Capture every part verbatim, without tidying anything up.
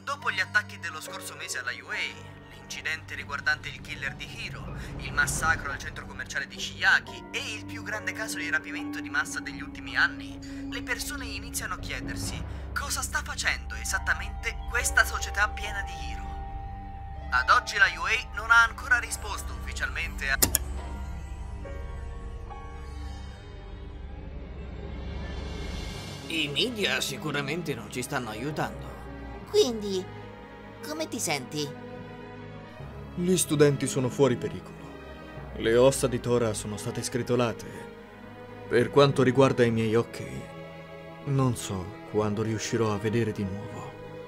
Dopo gli attacchi dello scorso mese alla U A, l'incidente riguardante il killer di Hiro, il massacro al centro commerciale di Shiaki e il più grande caso di rapimento di massa degli ultimi anni, le persone iniziano a chiedersi cosa sta facendo esattamente questa società piena di Hiro. Ad oggi la U A non ha ancora risposto ufficialmente a... I media sicuramente non ci stanno aiutando. Quindi, come ti senti? Gli studenti sono fuori pericolo. Le ossa di Tora sono state scritolate. Per quanto riguarda i miei occhi, non so quando riuscirò a vedere di nuovo.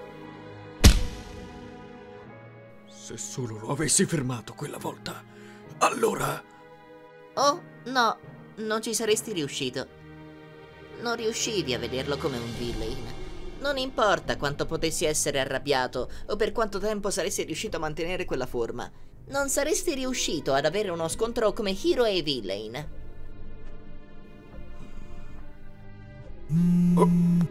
Se solo lo avessi fermato quella volta, allora... Oh, no, non ci saresti riuscito. Non riuscivi a vederlo come un villain. Non importa quanto potessi essere arrabbiato o per quanto tempo saresti riuscito a mantenere quella forma. Non saresti riuscito ad avere uno scontro come Hiro e villain. Oh.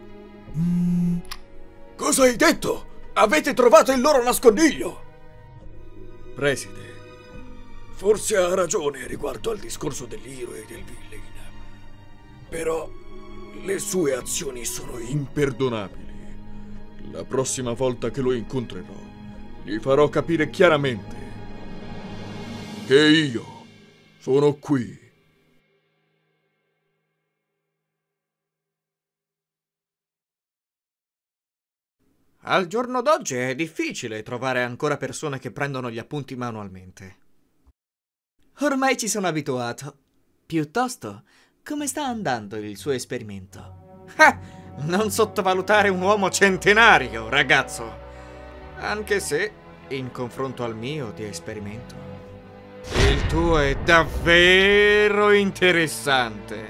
Cosa hai detto? Avete trovato il loro nascondiglio? Preside, forse ha ragione riguardo al discorso dell'Hiro e del villain. Però le sue azioni sono imperdonabili. La prossima volta che lo incontrerò, gli farò capire chiaramente che io sono qui. Al giorno d'oggi è difficile trovare ancora persone che prendono gli appunti manualmente. Ormai ci sono abituato. Piuttosto, come sta andando il suo esperimento? Ah, non sottovalutare un uomo centenario, ragazzo. Anche se, in confronto al mio di esperimento, il tuo è davvero interessante.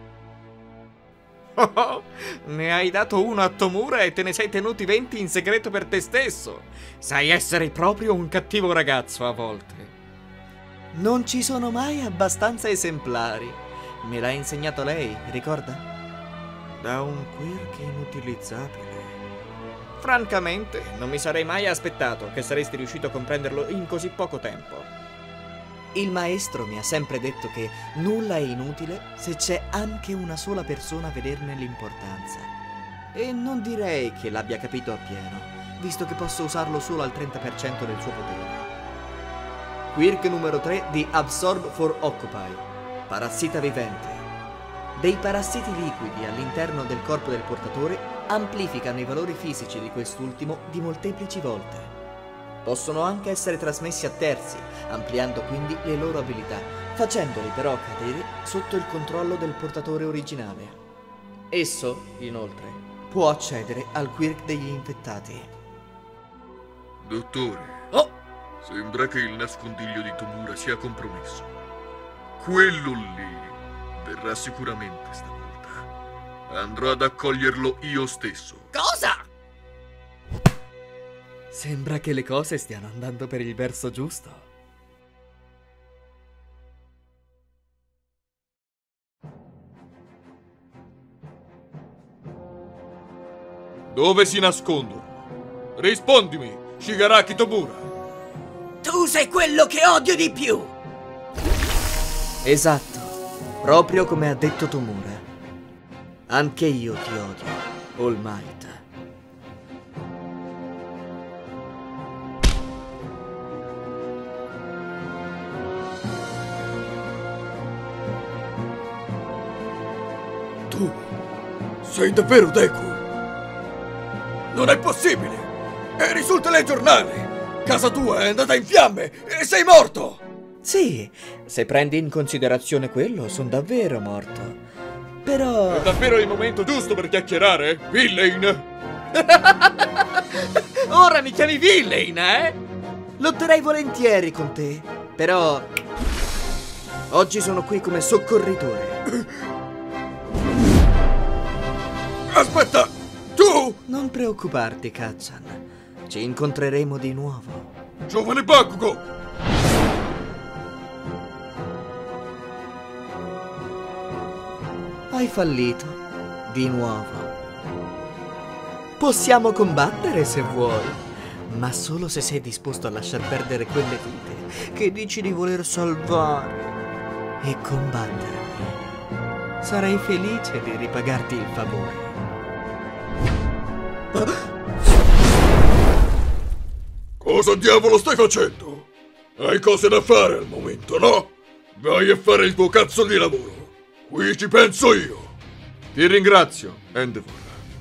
Oh, oh, ne hai dato uno a Tomura e te ne sei tenuti venti in segreto per te stesso. Sai essere proprio un cattivo ragazzo a volte. Non ci sono mai abbastanza esemplari. Me l'ha insegnato lei, ricorda? Da un quirk inutilizzabile. Francamente, non mi sarei mai aspettato che saresti riuscito a comprenderlo in così poco tempo. Il maestro mi ha sempre detto che nulla è inutile se c'è anche una sola persona a vederne l'importanza. E non direi che l'abbia capito appieno, visto che posso usarlo solo al trenta per cento del suo potere. Quirk numero tre di Absorb for Occupy. Parassita vivente. Dei parassiti liquidi all'interno del corpo del portatore amplificano i valori fisici di quest'ultimo di molteplici volte. Possono anche essere trasmessi a terzi, ampliando quindi le loro abilità, facendoli però cadere sotto il controllo del portatore originale. Esso, inoltre, può accedere al quirk degli infettati. Dottore, Oh! sembra che il nascondiglio di Tomura sia compromesso. Quello lì verrà sicuramente stavolta. Andrò ad accoglierlo io stesso. Cosa? Sembra che le cose stiano andando per il verso giusto. Dove si nascondono? Rispondimi, Shigaraki Tomura. Tu sei quello che odio di più! Esatto, proprio come ha detto Tomura. Anche io ti odio, All Might. Tu sei davvero Deku? Non è possibile! Eri sul telegiornale! Casa tua è andata in fiamme e sei morto! Sì, se prendi in considerazione quello, sono davvero morto. Però... È davvero il momento giusto per chiacchierare, villain? Ora mi chiami villain, eh? Lotterei volentieri con te, però... oggi sono qui come soccorritore. Aspetta! Tu! Non preoccuparti, Kacchan. Ci incontreremo di nuovo. Giovane Bakugo! Hai fallito. Di nuovo. Possiamo combattere se vuoi, ma solo se sei disposto a lasciar perdere quelle vite che dici di voler salvare e combattermi. Sarei felice di ripagarti il favore. Cosa diavolo stai facendo? Hai cose da fare al momento, no? Vai a fare il tuo cazzo di lavoro. Qui ci penso io. Ti ringrazio, Endeavor.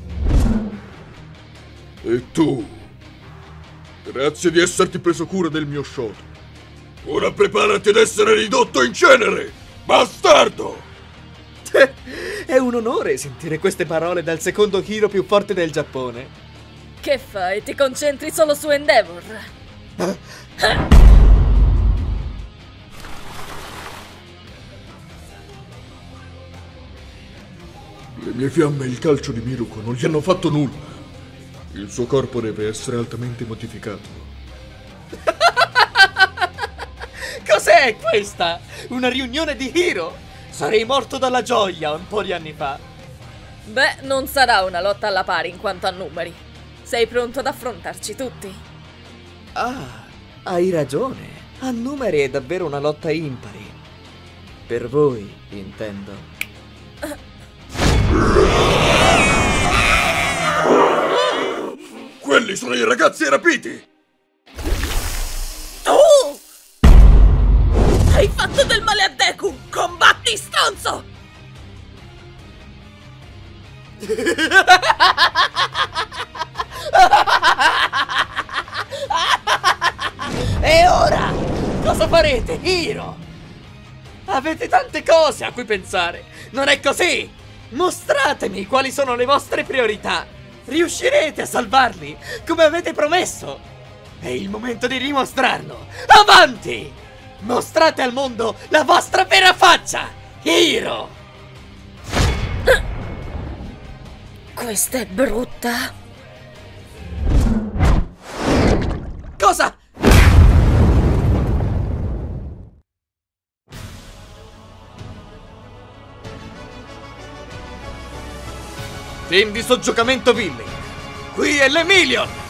E tu? Grazie di esserti preso cura del mio show. Ora preparati ad essere ridotto in cenere, bastardo! È un onore sentire queste parole dal secondo hero più forte del Giappone. Che fai? Ti concentri solo su Endeavor? Le mie fiamme e il calcio di Miruko non gli hanno fatto nulla. Il suo corpo deve essere altamente modificato. Cos'è questa? Una riunione di hero? Sarei morto dalla gioia un po' di anni fa. Beh, non sarà una lotta alla pari in quanto a numeri. Sei pronto ad affrontarci tutti? Ah, hai ragione. A numeri è davvero una lotta impari. Per voi, intendo. Quelli sono i ragazzi rapiti! Tu! Hai fatto del male a Deku! Combatti, stronzo! E ora? Cosa farete, hero? Avete tante cose a cui pensare, non è così? Mostratemi quali sono le vostre priorità. Riuscirete a salvarli, come avete promesso? È il momento di dimostrarlo. Avanti! Mostrate al mondo la vostra vera faccia, hero! Questa è brutta. Cosa? Team di soggiocamento Villain. Qui è l'Emilion!